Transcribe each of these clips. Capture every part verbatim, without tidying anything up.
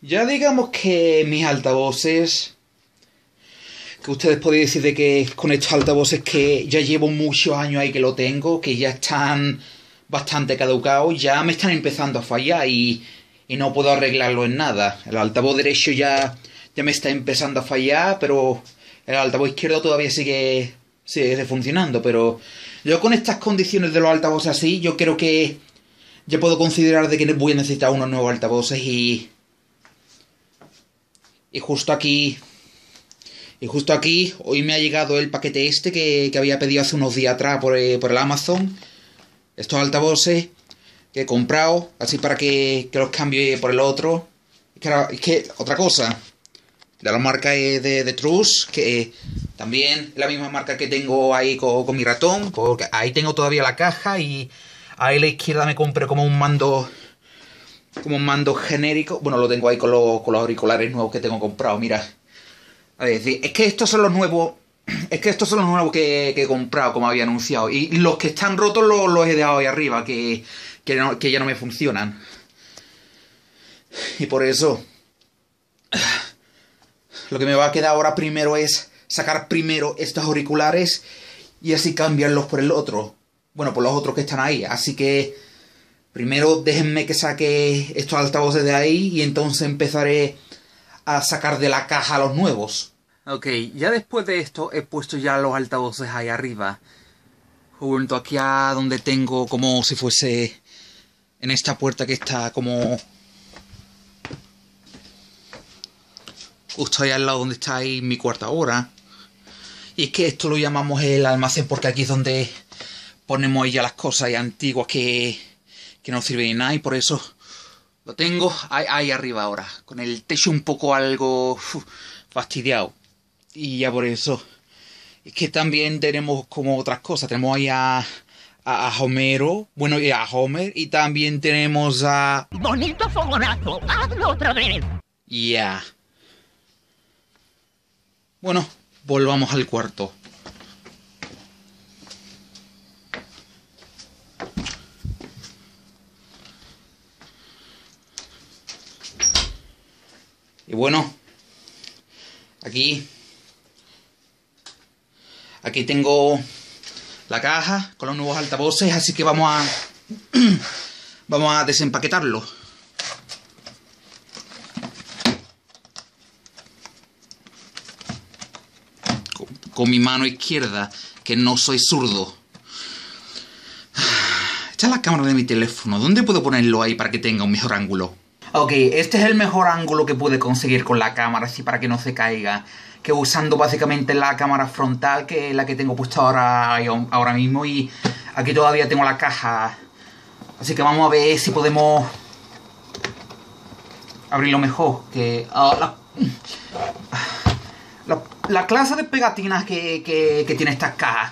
Ya digamos que mis altavoces, que ustedes podéis decir de que con estos altavoces que ya llevo muchos años ahí que lo tengo, que ya están bastante caducados, ya me están empezando a fallar y, y no puedo arreglarlo en nada. El altavoz derecho ya, ya me está empezando a fallar, pero el altavoz izquierdo todavía sigue, sigue funcionando. Pero yo con estas condiciones de los altavoces así, yo creo que ya puedo considerar de que voy a necesitar unos nuevos altavoces y... Y justo aquí... Y justo aquí, hoy me ha llegado el paquete este que, que había pedido hace unos días atrás por, eh, por el Amazon. Estos altavoces que he comprado, así para que, que los cambie por el otro. Es que, es que otra cosa, de la marca de, de Trus, que también es la misma marca que tengo ahí con, con mi ratón, porque ahí tengo todavía la caja y ahí a la izquierda me compré como un mando... Como un mando genérico. Bueno, lo tengo ahí con, lo, con los auriculares nuevos que tengo comprados, mira. A ver, es que estos son los nuevos. Es que estos son los nuevos que, que he comprado, como había anunciado. Y los que están rotos los, los he dejado ahí arriba, que, que, no, que ya no me funcionan. Y por eso... Lo que me va a quedar ahora primero es sacar primero estos auriculares y así cambiarlos por el otro. Bueno, por los otros que están ahí. Así que... Primero déjenme que saque estos altavoces de ahí y entonces empezaré a sacar de la caja los nuevos. Ok, ya después de esto he puesto ya los altavoces ahí arriba. Junto aquí a donde tengo como si fuese en esta puerta que está como... Justo ahí al lado donde está ahí mi cuarta hora. Y es que esto lo llamamos el almacén porque aquí es donde ponemos ya las cosas antiguas que... que no sirve de nada y por eso lo tengo ahí, ahí arriba ahora, con el techo un poco algo uf, fastidiado. Y ya por eso es que también tenemos como otras cosas, tenemos ahí a, a, a Homero, bueno, y a Homer, y también tenemos a... Bonito fogonazo, hazlo otra vez. Ya. Yeah. Bueno, volvamos al cuarto. Y bueno, aquí, aquí tengo la caja con los nuevos altavoces, así que vamos a, vamos a desempaquetarlo. Con, con mi mano izquierda, que no soy zurdo. Esta es la cámara de mi teléfono. ¿Dónde puedo ponerlo ahí para que tenga un mejor ángulo? Ok, este es el mejor ángulo que pude conseguir con la cámara, así para que no se caiga. Que usando básicamente la cámara frontal, que es la que tengo puesta ahora, ahora mismo. Y aquí todavía tengo la caja. Así que vamos a ver si podemos abrirlo mejor. Que uh, la, la, la clase de pegatinas que, que, que tiene estas cajas.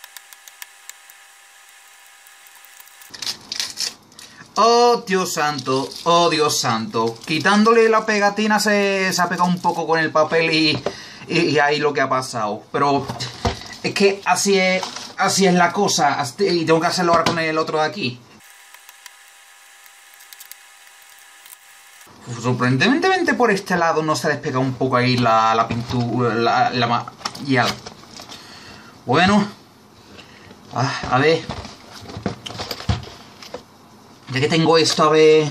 Oh, Dios santo, oh, Dios santo. Quitándole la pegatina se, se ha pegado un poco con el papel y, y, y ahí lo que ha pasado. Pero es que así es, así es la cosa. Y tengo que hacerlo ahora con el otro de aquí. Uf, sorprendentemente por este lado no se ha despegado un poco ahí la, la pintura, la, la, ya. Bueno. Ah, a ver. Ya que tengo esto, a ver...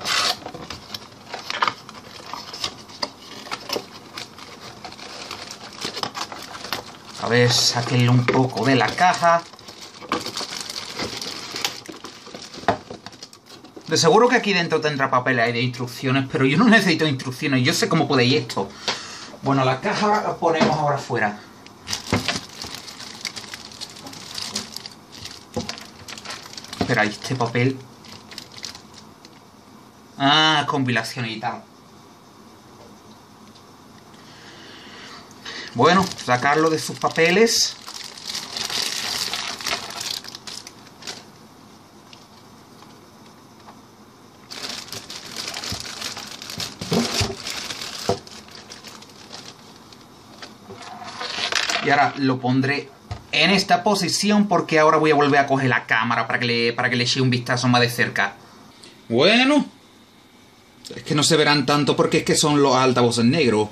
A ver, sáquenle un poco de la caja. De seguro que aquí dentro tendrá papeles de instrucciones, pero yo no necesito instrucciones, yo sé cómo podéis esto. Bueno, la caja la ponemos ahora afuera. Espera, este papel... Ah, compilaciones y tal. Bueno, sacarlo de sus papeles. Y ahora lo pondré en esta posición porque ahora voy a volver a coger la cámara para que le, para que le eche un vistazo más de cerca. Bueno. Es que no se verán tanto porque es que son los altavoces negros.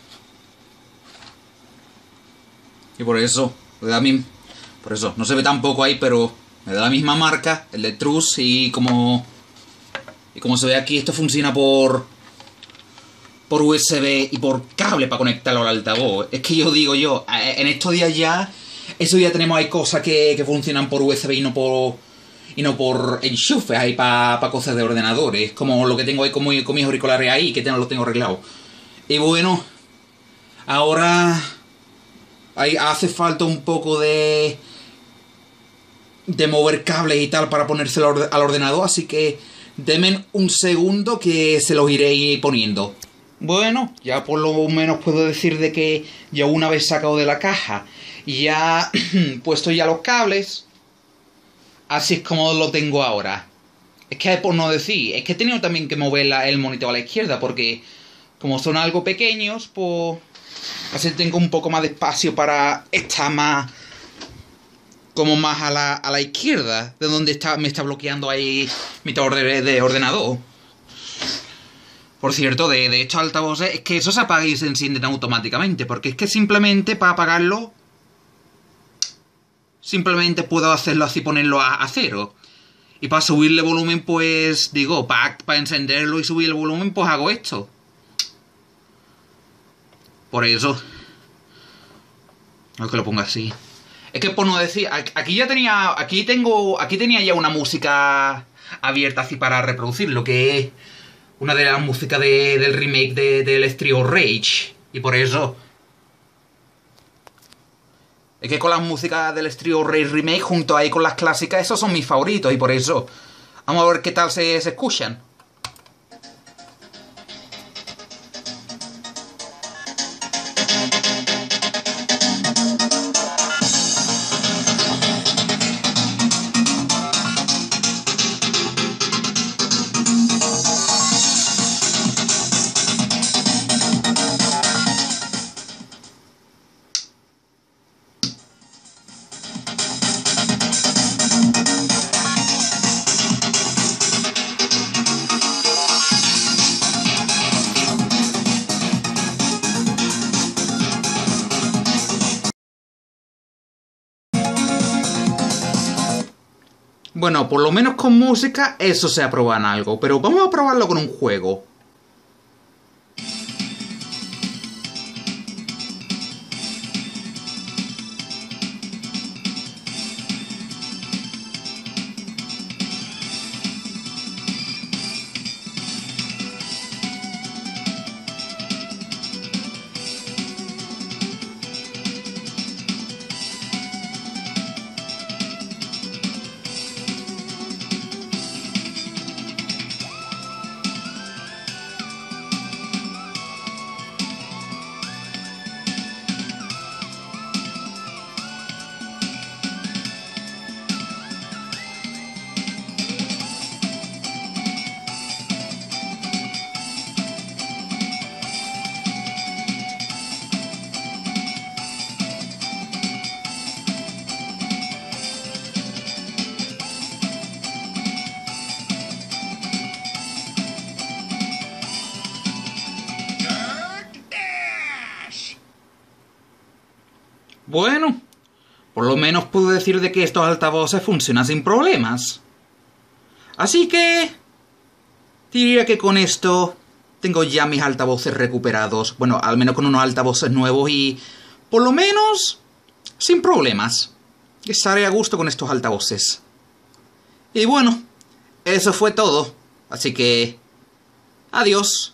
Y por eso, me da mi... por eso, no se ve tampoco ahí, pero me da la misma marca, el de Trus, y como... y como se ve aquí, esto funciona por... por U S B y por cable para conectarlo al altavoz. Es que yo digo yo, en estos días ya... estos días tenemos ahí cosas que, que funcionan por U S B y no por... y no por enchufes ahí para pa cosas de ordenadores. Como lo que tengo ahí con, muy, con mis auriculares ahí, que tengo, lo tengo arreglado. Y bueno, ahora... ahí hace falta un poco de... de mover cables y tal para ponérselo al ordenador, así que denme un segundo que se los iré poniendo. Bueno, ya por lo menos puedo decir de que ya una vez sacado de la caja y ya puesto ya los cables, así es como lo tengo ahora. Es que por no decir, es que he tenido también que mover la, el monitor a la izquierda porque como son algo pequeños, pues así tengo un poco más de espacio para estar más... como más a la, a la izquierda, de donde está, me está bloqueando ahí mi torre de ordenador. Por cierto, de, de estos altavoces, es que eso se apaga y se encienden automáticamente, porque es que simplemente para apagarlo, simplemente puedo hacerlo así, ponerlo a, a cero. Y para subirle volumen, pues, digo, para, para encenderlo y subir el volumen, pues hago esto. Por eso. No es que lo ponga así. Es que por no decir, aquí ya tenía, aquí tengo, aquí tenía ya una música abierta así para reproducir, lo que es una de las músicas de, del remake de, del Street of Rage. Y por eso... es que con las músicas del Street of Rage remake, junto ahí con las clásicas, esos son mis favoritos y por eso... vamos a ver qué tal se, se escuchan. Bueno, por lo menos con música eso se aprueba en algo, pero vamos a probarlo con un juego. Bueno, por lo menos puedo decir de que estos altavoces funcionan sin problemas. Así que... diría que con esto tengo ya mis altavoces recuperados. Bueno, al menos con unos altavoces nuevos y... por lo menos... sin problemas. Estaré a gusto con estos altavoces. Y bueno, eso fue todo. Así que... adiós.